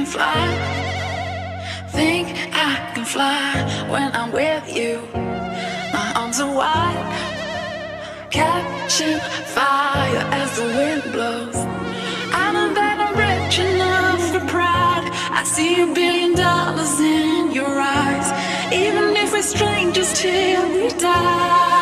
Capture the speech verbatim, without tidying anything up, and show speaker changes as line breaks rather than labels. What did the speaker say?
can fly. Think I can fly when I'm with you. My arms are wide, catching fire as the wind blows. I know that I'm rich enough for pride. I see a billion dollars in your eyes. Even if we're strangers till we die.